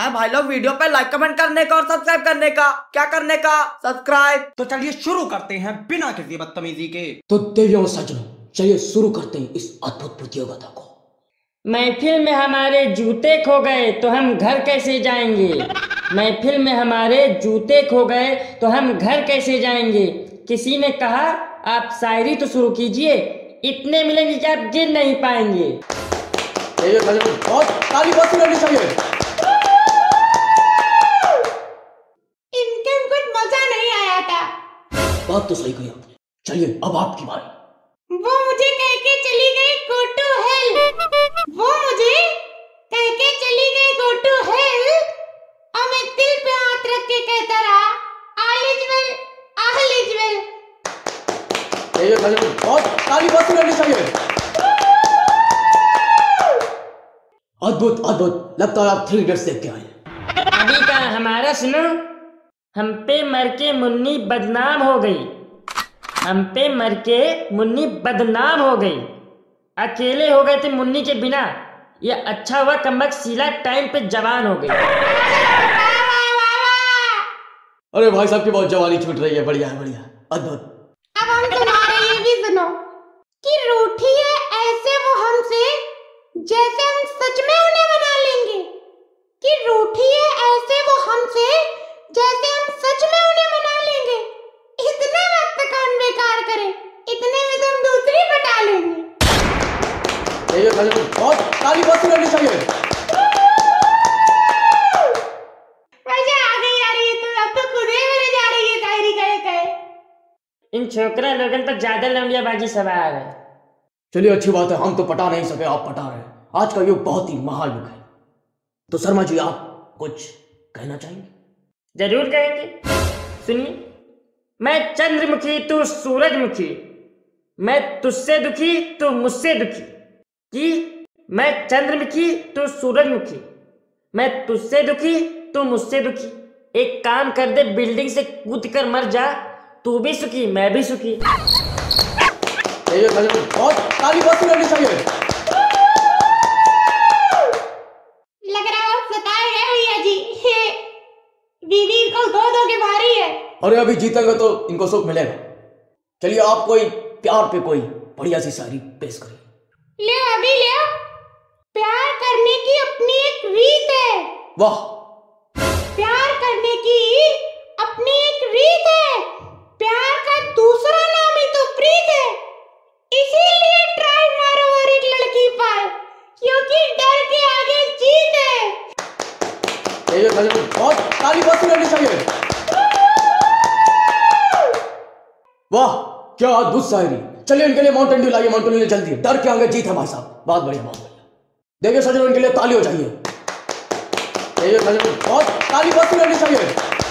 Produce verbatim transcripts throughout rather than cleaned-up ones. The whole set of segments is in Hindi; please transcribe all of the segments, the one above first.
है भाई लोग, वीडियो पे लाइक कमेंट करने का और सब्सक्राइब करने का। क्या करने का? सब्सक्राइब। तो चलिए शुरू करते हैं बिना किसी बदतमीजी के। तो देवियों सज्जनों, चलिए शुरू करते हैं इस अद्भुत प्रतियोगिता को। महफिल में हमारे जूते खो गए तो हम घर कैसे जाएंगे। महफिल में हमारे जूते खो गए तो हम घर कैसे जाएंगे। किसी ने कहा आप शायरी तो शुरू कीजिए, इतने मिलेंगे कि आप गिन नहीं पाएंगे। बहुत ताली बजानी चाहिए। इनके कुछ मजा नहीं आया था। बात तो सही कही आपने। चलिए अब आपकी बारी। वो मुझे कह के चली गई गो टू हेल। वो मुझे कह के चली गई गो टू हेल और मैं दिल पे हाथ रख के कहता रहा all is well, all is well. बहुत ताली बजानी चाहिए। अद्भुत अद्भुत, लगता है आप थ्री इडियट्स देख के आए। अभी का हमारा सुनो। हम पे मर के मुन्नी बदनाम हो गई। हम पे मर के मुन्नी बदनाम हो गई। अकेले हो गए थे मुन्नी के बिना। ये अच्छा हुआ कमबख्त शीला टाइम पे जवान हो गई। अरे भाई साहब की बहुत जवानी छूट रही है। बढ़िया है, बढ़िया, अद्भुत। अब हम तुम्हारे ये भी सुनो कि रूठी है ऐसे वो हमसे जैसे हम सच में उन्हें मना लेंगे। कि रूठी है ऐसे वो हमसे जैसे हम सच में उन्हें मना लेंगे। इतने वक्त कौन बेकार करे, इतने में तुम दूसरी पटा लेंगे। बहुत ताली बजानी चाहिए। मजा आ गई यार, ये तो अब तो खुद ही मेरे जा रही है शायरी कहे कहे। इन छोकरा लोगन पर ज्यादा लौंडियाबाजी सवार है। चलिए अच्छी बात है, हम तो पटा नहीं सके, आप पटा रहे हैं। आज का युग बहुत ही महायुग है। तो शर्मा जी आप कुछ कहना चाहेंगे? जरूर कहेंगे, सुनिए। मैं चंद्रमुखी तू सूरजमुखी, मैं तुझसे दुखी तू मुझसे दुखी। कि मैं चंद्रमुखी तू सूरजमुखी, मैं तुझसे दुखी तू मुझसे दुखी। एक काम कर दे, बिल्डिंग से कूद कर मर जा, तू भी सुखी मैं भी सुखी। बहुत ताली बजानी चाहिए। लग रहा है सताए गए भैया जी। बीवी को दो दो के भारी है। अरे अभी जीतेंगे तो इनको सुख मिलेगा। चलिए आप कोई प्यार पे कोई बढ़िया सी शायरी पेश करिए। ले अभी ले। प्यार करने की अपनी एक रीत है। वाह। प्यार करने की अपनी एक रीत है। प्यार का दूसरा नाम ही तो प्रीत है। इसीलिए ट्राई मारो और एक लड़की पाए, क्योंकि डर के आगे जीत है। बहुत ताली बजानी चाहिए। वाह क्या अद्भुत शायरी। चलिए इनके लिए माउंटेन ड्यू लाइए, माउंटेन ड्यू जल्दी। डर के आगे जीत है भाई साहब। बहुत बढ़िया, बहुत बढ़िया। देखिए सज्जनों, इनके लिए ताली हो चाहिए। बहुत ताली बजानी चाहिए।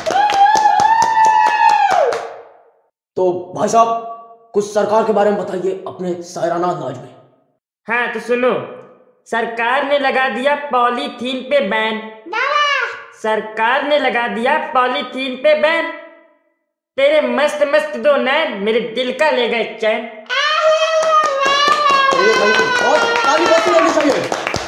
तो भाई साहब कुछ सरकार के बारे में बताइए अपने शायराना अंदाज में। हाँ तो सुनो। सरकार ने लगा दिया पॉलीथीन पे बैन। सरकार ने लगा दिया पॉलीथीन पे बैन। तेरे मस्त मस्त दो नैन मेरे दिल का ले गए चैन। बहुत ताली बजानी चाहिए।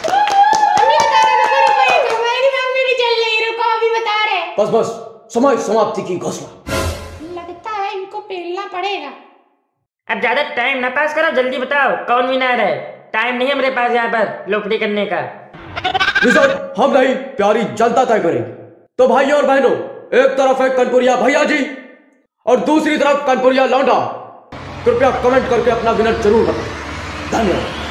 बस बस, समय समाप्ति की घोषणा। लगता है इनको पेलना पड़ेगा। अब ज्यादा टाइम ना पास करो, जल्दी बताओ कौन विनर है। टाइम नहीं है मेरे पास यहाँ पर लोकड़ी करने का। रिजल्ट हम नहीं, प्यारी जनता तय करेगी। तो भाइयों और बहनों, एक तरफ है कनपुरिया भैया जी और दूसरी तरफ कनपुरिया लौंडा। कृपया कमेंट करके अपना विनर जरूर बताएं। धन्यवाद।